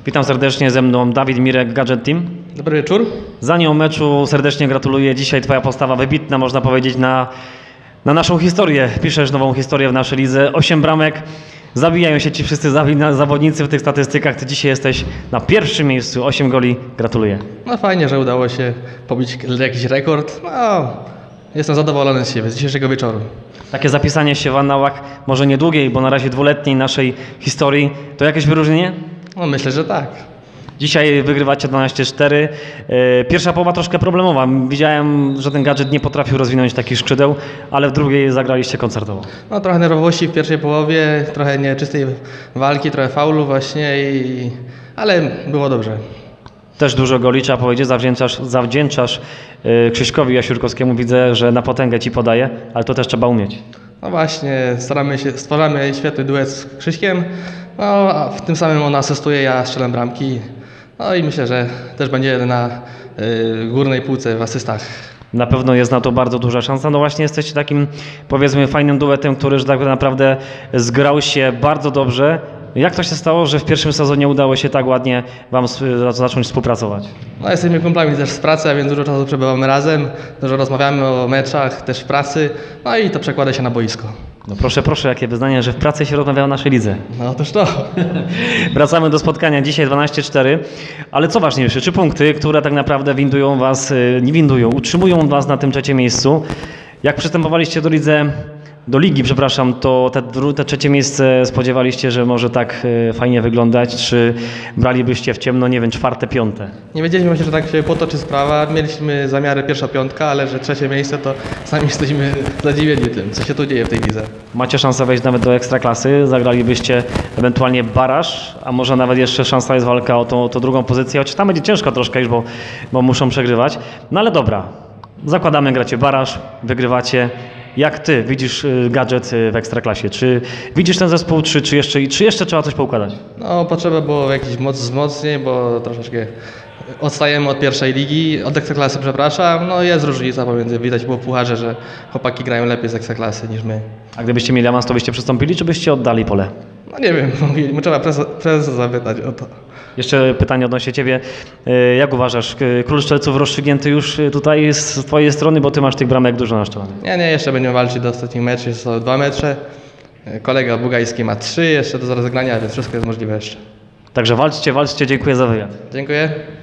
Witam serdecznie, ze mną Dawid Mirek, Gadżet Team. Dobry wieczór. Za nią meczu serdecznie gratuluję. Dzisiaj Twoja postawa wybitna, można powiedzieć, na naszą historię. Piszesz nową historię w naszej lidze. 8 bramek. Zabijają się ci wszyscy zawodnicy w tych statystykach. Ty dzisiaj jesteś na pierwszym miejscu. 8 goli. Gratuluję. No fajnie, że udało się pobić jakiś rekord. No, jestem zadowolony z siebie, z dzisiejszego wieczoru. Takie zapisanie się w annałach, może niedługiej, bo na razie dwuletniej naszej historii, to jakieś wyróżnienie? No myślę, że tak. Dzisiaj wygrywacie 12-4. Pierwsza połowa troszkę problemowa. Widziałem, że ten gadżet nie potrafił rozwinąć takich skrzydeł, ale w drugiej zagraliście koncertowo. No trochę nerwowości w pierwszej połowie, trochę nieczystej walki, trochę faulu właśnie, ale było dobrze. Też dużo goli, trzeba powiedzieć, zawdzięczasz Krzyśkowi Jasiurkowskiemu. Widzę, że na potęgę ci podaje, ale to też trzeba umieć. No właśnie, stwarzamy świetny duet z Krzyśkiem, no, a w tym samym on asystuje, ja strzelam bramki. No i myślę, że też będzie na górnej półce w asystach. Na pewno jest na to bardzo duża szansa. No właśnie jesteście takim, powiedzmy, fajnym duetem, który że tak naprawdę zgrał się bardzo dobrze. Jak to się stało, że w pierwszym sezonie udało się tak ładnie wam zacząć współpracować? No, jesteśmy kumplami też z pracy, a więc dużo czasu przebywamy razem, dużo rozmawiamy o meczach, też w pracy, no i to przekłada się na boisko. No proszę, jakie wyznanie, że w pracy się rozmawia o naszej lidze. No otóż to. Wracamy do spotkania. Dzisiaj 12-4, ale co ważniejsze, 3 punkty, które tak naprawdę utrzymują was na tym trzecim miejscu. Jak przystępowaliście do ligi, to te trzecie miejsce spodziewaliście, że może tak fajnie wyglądać, czy bralibyście w ciemno, nie wiem, 4., 5? Nie wiedzieliśmy właśnie, że tak się potoczy sprawa. Mieliśmy zamiary pierwsza piątka, ale że trzecie miejsce, to sami jesteśmy zadziwieni tym, co się tu dzieje w tej lidze. Macie szansę wejść nawet do Ekstraklasy, zagralibyście ewentualnie baraż, a może nawet jeszcze szansa jest walka o tą drugą pozycję, chociaż tam będzie ciężko troszkę już, bo muszą przegrywać. No ale dobra, zakładamy, gracie baraż, wygrywacie. Jak ty widzisz gadżet w Ekstraklasie? Czy widzisz ten zespół, czy jeszcze trzeba coś poukładać? No potrzeba było jakichś wzmocnień, bo troszeczkę odstajemy od pierwszej ligi, od Ekstraklasy, przepraszam. No jest różnica pomiędzy, widać było w pucharze, że chłopaki grają lepiej z Ekstraklasy niż my. A gdybyście mieli awans, to byście przystąpili, czy byście oddali pole? No nie wiem, trzeba prezesa zapytać o to. Jeszcze pytanie odnośnie ciebie. Jak uważasz, król strzelców rozstrzygnięty już tutaj z twojej strony, bo ty masz tych bramek dużo na szczelanie? Nie, jeszcze będziemy walczyć do ostatnich meczów, są 2 mecze. Kolega Bugajski ma 3 jeszcze do rozegrania, więc wszystko jest możliwe jeszcze. Także walczcie, dziękuję za wywiad. Dziękuję.